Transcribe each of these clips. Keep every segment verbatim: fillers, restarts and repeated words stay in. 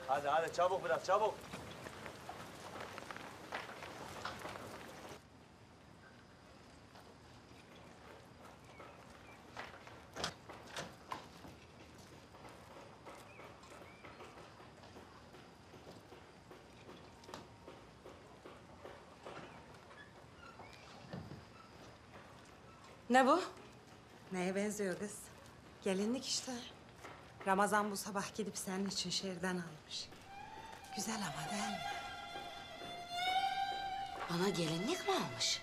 Hadi hadi çabuk biraz çabuk. Ne bu? Neye benziyor kız? Gelinlik işte. Ramazan bu sabah gidip senin için şehirden almış. Güzel ama değil mi? Bana gelinlik mi almış?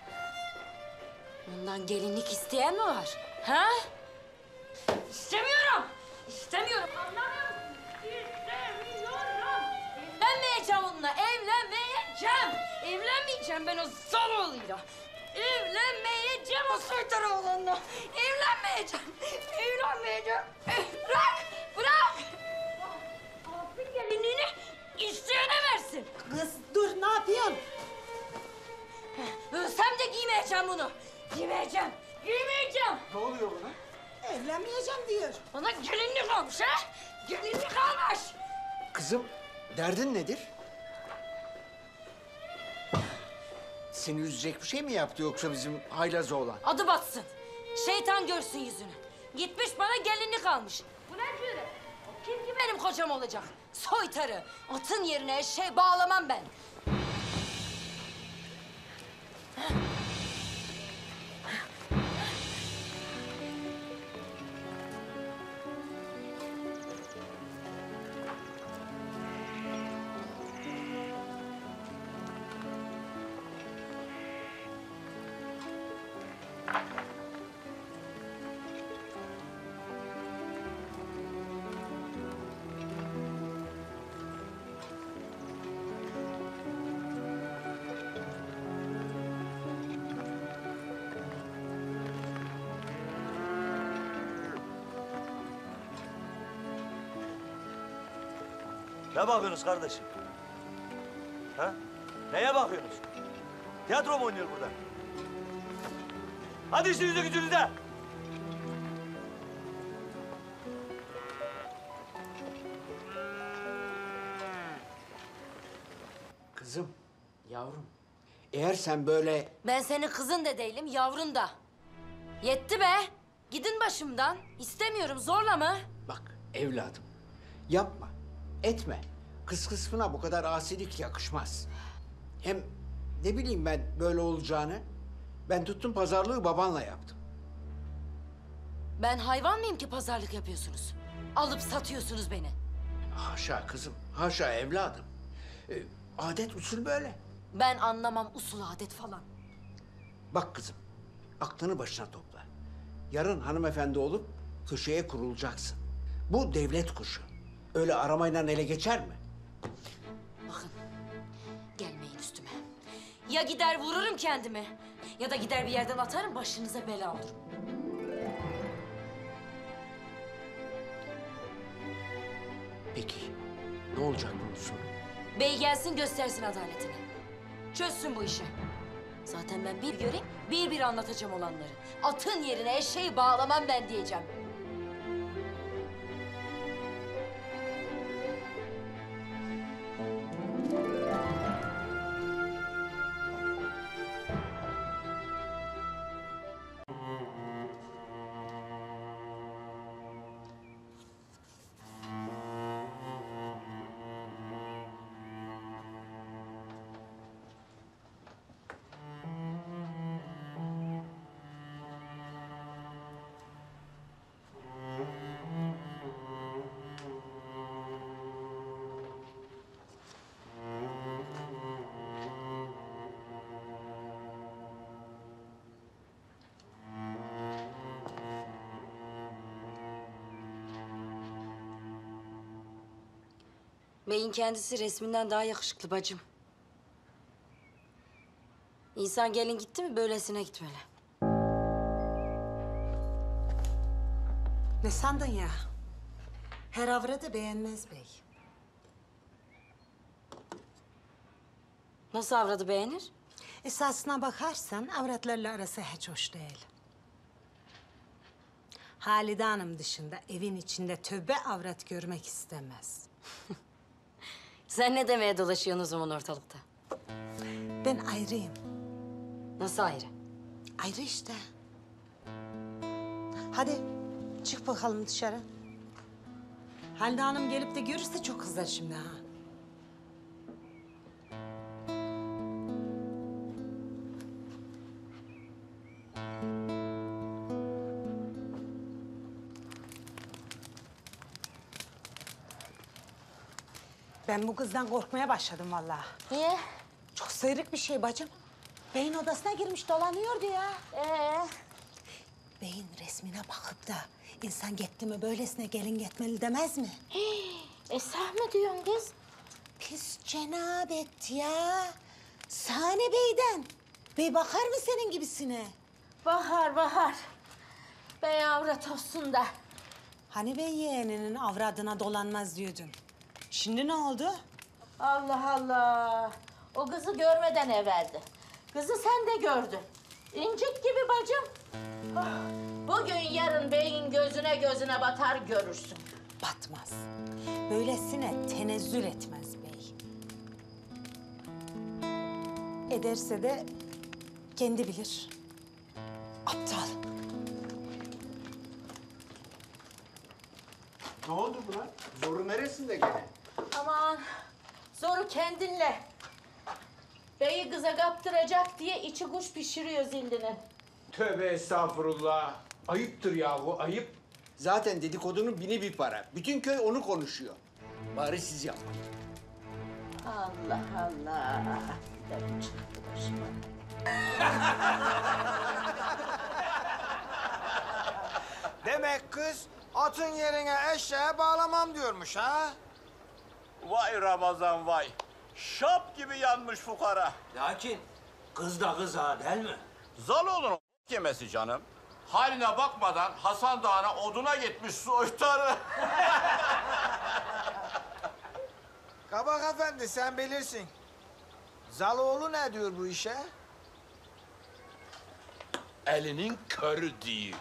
Ondan gelinlik isteyen mi var? Ha? İstemiyorum. İstemiyorum. Anlamıyor musun? İstemiyorum. Evlenmeyeceğim onunla. Evlenmeyeceğim. Evlenmeyeceğim ben o Zaloğlu'yla. Evlenmeyeceğim o Soytaroğlu'nla. Evlenmeyeceğim. Evlenmeyeceğim. Bırak. Bırak. Alsın gelinliğini isteyene versin. Kız dur ne yapıyorsun? Ölsem de giymeyeceğim bunu. Giymeyeceğim. Giymeyeceğim. Ne oluyor buna? Evlenmeyeceğim diyor. Bana gelinlik almış ha? Gelinlik almış. Kızım, derdin nedir? Seni üzecek bir şey mi yaptı yoksa bizim haylaz oğlan? Adı batsın. Şeytan görsün yüzünü. Gitmiş bana gelinlik almış. Bu ne cüret? O kim ki benim kocam olacak? Soytarı. Atın yerine eşeği bağlamam ben. Ne bakıyorsunuz kardeşim? Ha? Neye bakıyorsunuz? Tiyatro mu oynuyor burada? Hadi işinize gücünüze! Kızım, yavrum. Eğer sen böyle... Ben senin kızın da değilim, yavrun da. Yetti be. Gidin başımdan. İstemiyorum, zorla mı? Bak evladım, yapma, etme. Kız kısmına bu kadar asilik yakışmaz. Hem ne bileyim ben böyle olacağını. Ben tuttum pazarlığı babanla yaptım. Ben hayvan mıyım ki pazarlık yapıyorsunuz? Alıp satıyorsunuz beni. Haşa kızım, haşa evladım. Ee, adet usul böyle. Ben anlamam usul adet falan. Bak kızım, aklını başına topla. Yarın hanımefendi olup köşeye kurulacaksın. Bu devlet kuşu. Öyle aramayla ele geçer mi? Bakın, gelmeyin üstüme. Ya gider vururum kendimi, ya da gider bir yerden atarım, başınıza bela olurum. Peki, ne olacak bunun sonu? Bey gelsin göstersin adaletini. Çözsün bu işi. Zaten ben bir göreyim, bir bir anlatacağım olanları. Atın yerine eşeği bağlamam ben diyeceğim. Bey'in kendisi resminden daha yakışıklı bacım. İnsan gelin gitti mi böylesine gitmeli. Ne sandın ya? Her avradı beğenmez bey. Nasıl avradı beğenir? Esasına bakarsan avratlarla arası hiç hoş değil. Halide Hanım dışında evin içinde töbe avrat görmek istemez. Sen ne demeye dolaşıyorsun o zaman ortalıkta? Ben ayrıyım. Nasıl ayrı? Ayrı işte. Hadi çık bakalım dışarı. Halide Hanım gelip de görürse çok kızar şimdi ha. Ben bu kızdan korkmaya başladım vallahi. Niye? Çok sıyrık bir şey bacım. Beyin odasına girmiş dolanıyordu ya. Ee? Beyin resmine bakıp da insan gitti mi böylesine gelin gitmeli demez mi? Esah mı diyorsun kız? Pis cenabet ya. Sahne Bey'den. Bey bakar mı senin gibisine? Bahar bahar. Bey avrat olsun da. Hani bey yeğeninin avradına dolanmaz diyordun. Şimdi ne oldu? Allah Allah. O kızı görmeden everdi. Kızı sen de gördün. İncik gibi bacım. Ah, bugün yarın beyin gözüne gözüne batar görürsün. Batmaz. Böylesine tenezzül etmez bey. Ederse de kendi bilir. Aptal. Ne oldu buna? Zoru neresinde gene? Aman zoru kendinle. Beyi kıza kaptıracak diye içi kuş pişiriyor zillini. Tövbe estağfurullah. Ayıptır yahu, ayıp. Zaten dedikodunun bini bir para. Bütün köy onu konuşuyor. Bari siz yapmayın. Allah Allah. Bir de bu çıktı başıma. Demek kız atın yerine eşeğe bağlamam diyormuş ha? Vay Ramazan vay. Şap gibi yanmış fukara. Lakin kız da kız ha değil mi? Zaloğlu'nun yemesi canım. Haline bakmadan Hasan Dağı'na oduna gitmiş soytarı. Kabak efendi sen bilirsin. Zaloğlu ne diyor bu işe? Elinin körü değil.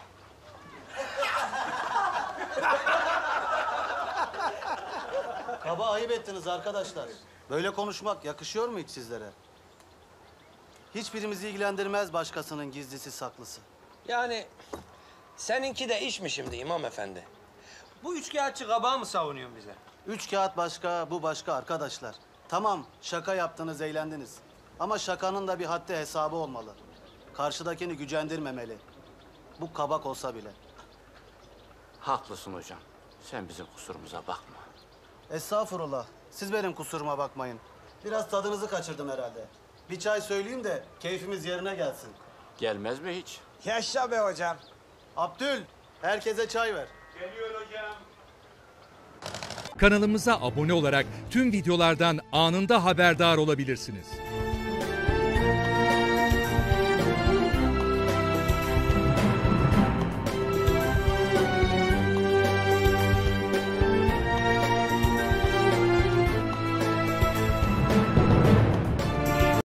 Kaba ayıp ettiniz arkadaşlar. Böyle konuşmak yakışıyor mu hiç sizlere? Hiçbirimizi ilgilendirmez başkasının gizlisi saklısı. Yani seninki de iş mi şimdi İmam Efendi? Bu üçkağıtçı kabağı mı savunuyorsun bize? Üç kağıt başka, bu başka arkadaşlar. Tamam, şaka yaptınız, eğlendiniz. Ama şakanın da bir haddi hesabı olmalı. Karşıdakini gücendirmemeli. Bu kabak olsa bile. Haklısın hocam. Sen bizim kusurumuza bakma. Estağfurullah. Siz benim kusuruma bakmayın. Biraz tadınızı kaçırdım herhalde. Bir çay söyleyeyim de keyfimiz yerine gelsin. Gelmez mi hiç? Yaşa be hocam. Abdül, herkese çay ver. Kanalımıza abone olarak tüm videolardan anında haberdar olabilirsiniz.